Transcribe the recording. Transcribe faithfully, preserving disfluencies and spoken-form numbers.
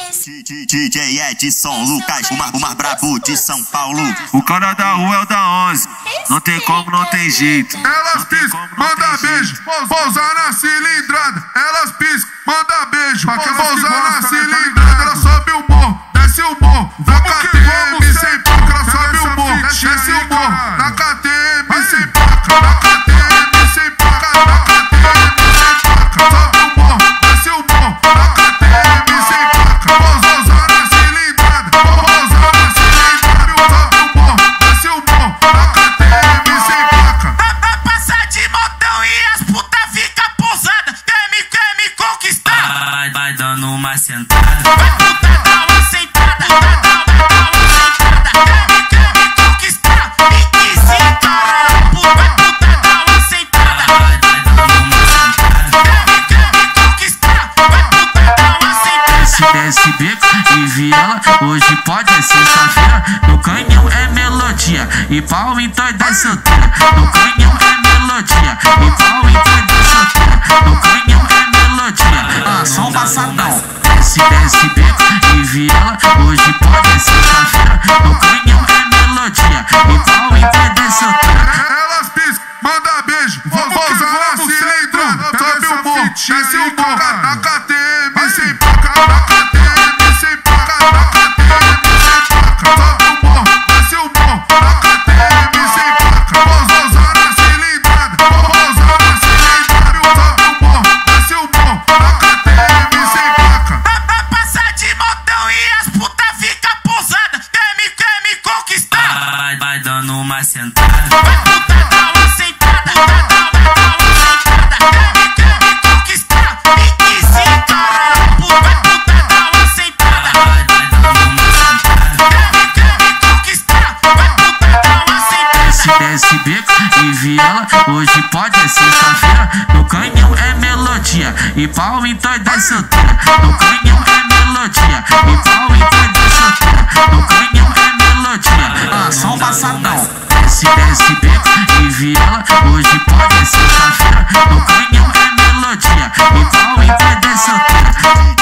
D J Edson Lucas, o mais, o mais brabo de São Paulo. O cara da rua é o da onze. Não tem como, não tem jeito. Elas piscam, manda beijo, pousar na cilindrada. Elas piscam, manda beijo, pousar na cilindrada. Ela sobe o morro, desce o morro, na K T M sem placa. Ela sobe o morro, desce o morro, na K T M sem placa. Na K T M sem placa, na K T M sem placa. Sobe o morro, desce o morro, na K T M sem placa. Pousar na cilindrada, pousar na cilindrada. Sobe o morro, desce o morro, na K T M sem placa. Vai passar de motão e as puta fica pousada. Quer me, quer me conquistar? Vai, vai dando uma sentada. Vai puta dar uma sentada, vai dar, vai dar uma sentada. Quer me, quer me conquistar? Requisita, puta, vai puta dar uma sentada. Vai, vai dando uma sentada. Quer me, quer me conquistar? Vai puta dar uma sentada. Se desce beco e viela, hoje pode é sexta-feira. No canhão é melodia e pau em toda das solteira. No canhão é melodia e pau em toda das solteira. No canhão é melodia, ah, som passadão. Se desce beco e viela, hoje pode é sexta-feira. No canhão é melodia e pau em toda das solteira. Elas piscam, manda beijo, pousar na cilindrada. Sobe o morro, desce o morro, na K T M sem placa. Na K T M sem placa, na K T M sem placa. Sobe o morro, desce o morro, na K T M sem placa. Pousar na cilindrada, pousar na cilindrada. Sobe o morro, desce o morro, na K T M sem placa. Vai passar de motão e as puta fica pousada. Quer me, quer me conquistar? Vai, vai dando uma sentada. Vai puta dar uma sentada, vai dar, vai dar uma sentada. Quer me, quer me conquistar? Requisita, puta, vai puta dar uma sentada. Vai, vai dando uma sentada. Quer me, quer me conquistar? Vai puta dar uma sentada. Se desce beco e viela, hoje pode é sexta-feira. No canhão é melodia e pau em toda das solteira. No canhão é melodia e pau em toda das solteira. No canhão é melodia, ah, som passadão. Se desce beco e viela, hoje pode é sexta-feira. No canhão é melodia e pau em toda das solteira.